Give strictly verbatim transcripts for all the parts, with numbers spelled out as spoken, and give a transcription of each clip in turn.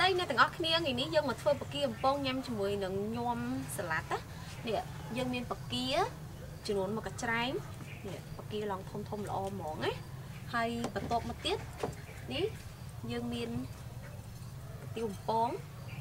hay nè từng óc kia ngày ní dương mà phơi bạc kia bông nhâm cho mùi nướng nhom salad á nè dương miên bạc kia chỉ muốn một cái trái nè bạc kia lòng thôm thôm là o mỏng ấy hay bật tộp một tiết ní dương miên tiêu bông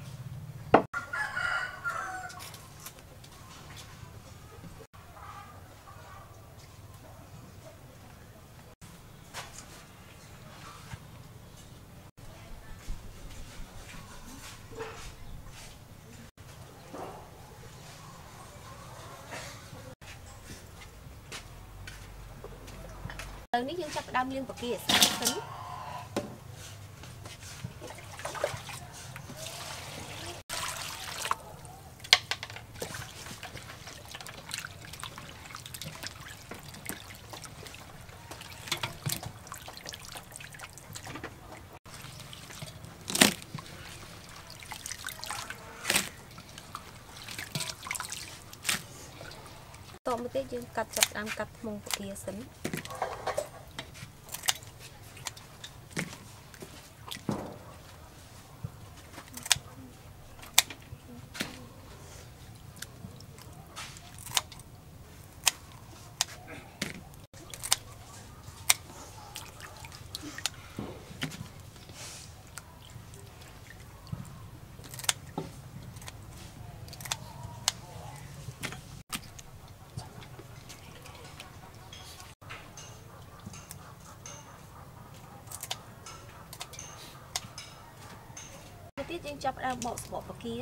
từ ní dương chặt đâm liên bạc kia tính tôm một tí dương cắt chặt đâm cắt mông bạc kia xính tiết dương chọc đang bộ bộ bạc kia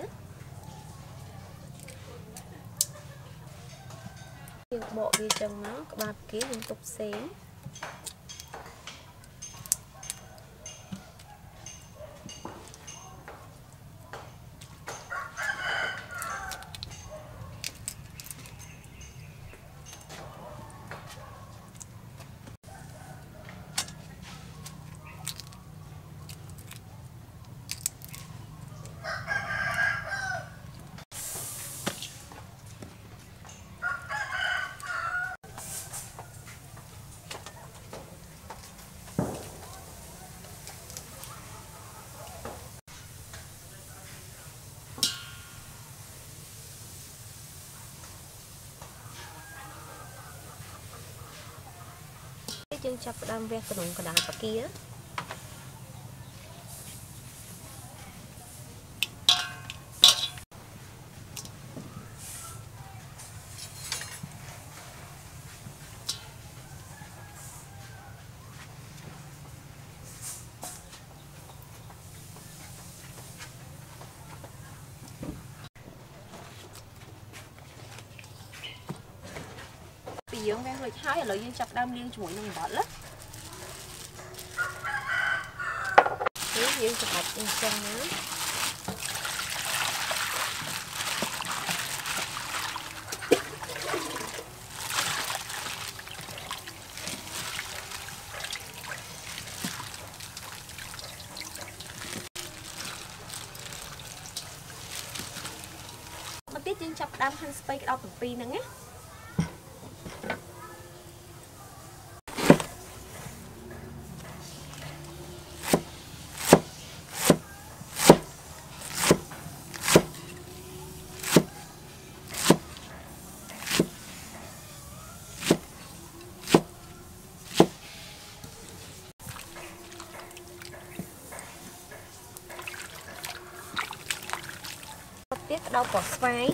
dương bộ đi chân nó các bạn kia liên tục xén dương chọc đang ve cái nụng cái đá bạc kia dương ve hơi thái rồi dương chọc đam liên chuỗi nông bọt lắm thế dương chọc bạch trên chân nữa một tiết dương chọc đam hành spray đau phần pi nữa nhé tiết đau cỏ xoáy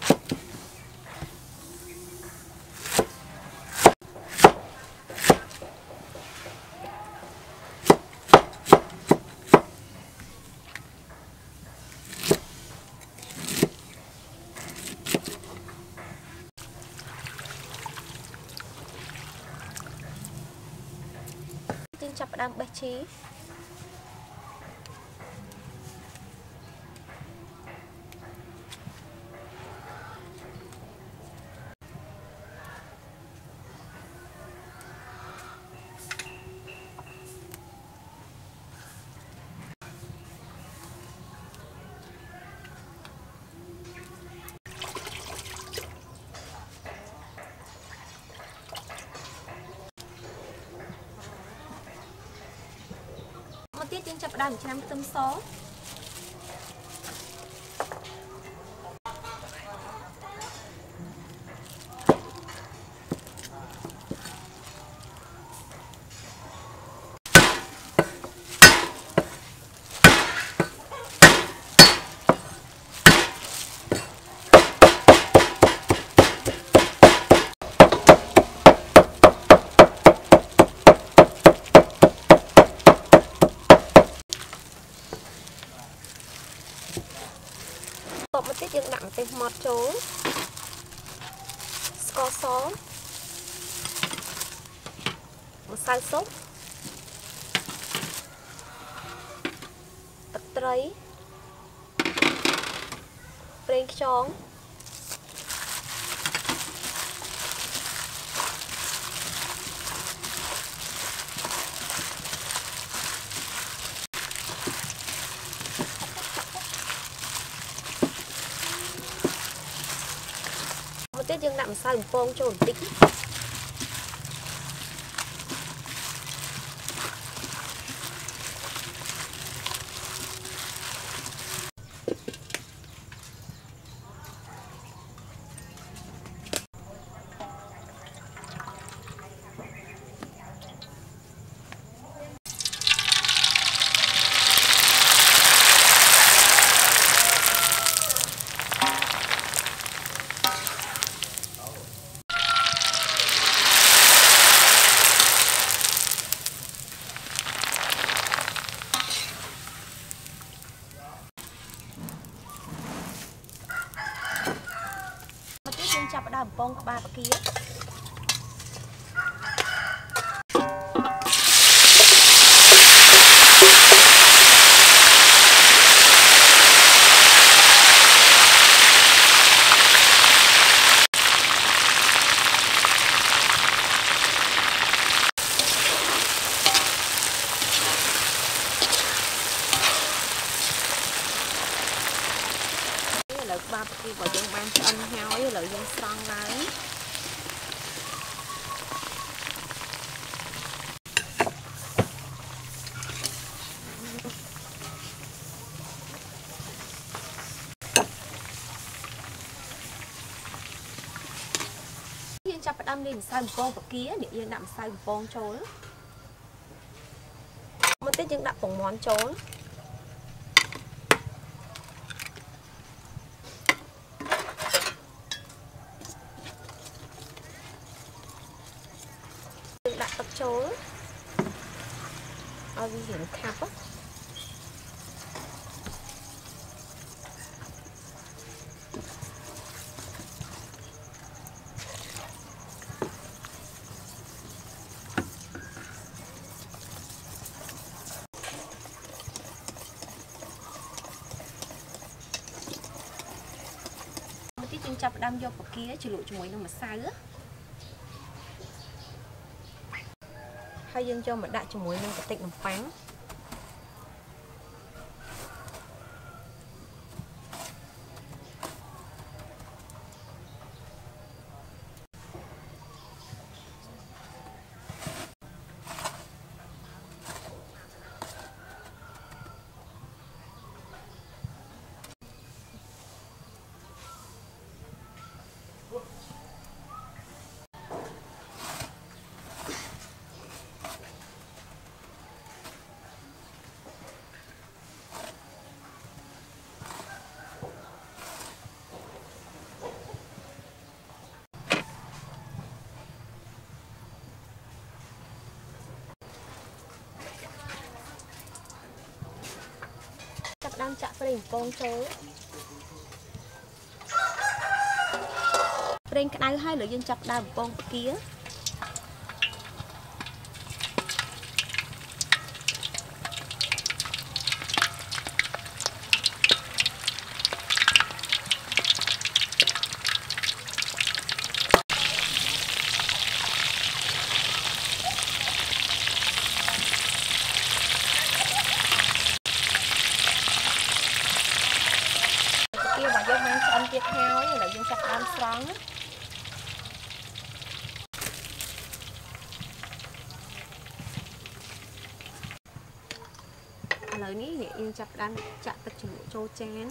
trên chập đang bạch trí tiết trên chập đàn trăm tâm số Tọt một tiết dương đậm tê mọt chố Sco xó một sao sốt Tật trấy Prênh chóng một tiết dương đậm sao bông cho ổn định chắp đào bông ba bạc kia lợi ba bạc kia vào dân ban cho anh heo với lợi dân son đấy dân chắp đâm lên sai một con bạc kia để dân đậm sai một con trốn một tiết dân đậm bổng món trốn đặt tập chối ở vì hiện khắp á một tí chân chắp đâm vô bọc kia chỉ lụi cho mỗi nó mà sai á hay dân cho mình đại cho muối nên cái tịnh làm phán đang chạm vào con chối bên cái này hai lửa dân chặt đào con kia và dân mang cho anh tiếp theo như là dân chặt đam xoắn lời ní thì yên chặt đam chặt tập trung cho chén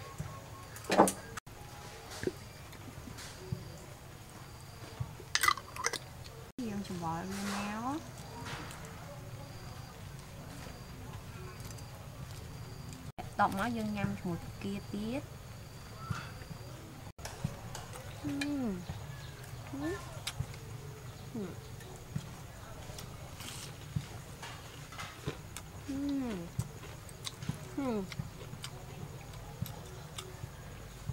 dân chùm bò méo tọng nó dân nhâm một kia tiết uhm. Uhm. Uhm. Uhm. Uhm.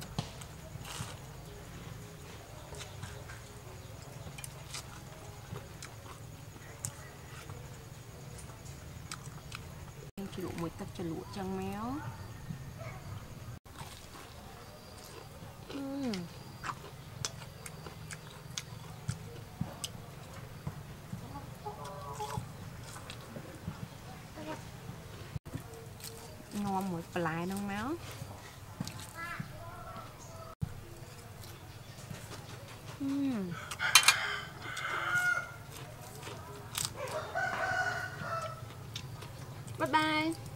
lụa chân méo. uhm. Ngon một lại nông máu. uhm. Bye bye.